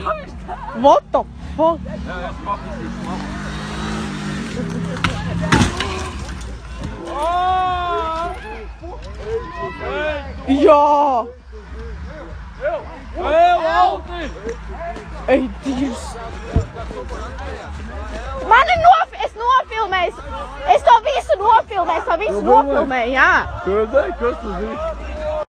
What the fuck? Ja! Ey, Dios. Mano, é não filme. Estou vendo no filme, ja. Kun je dat? Ik wist het niet.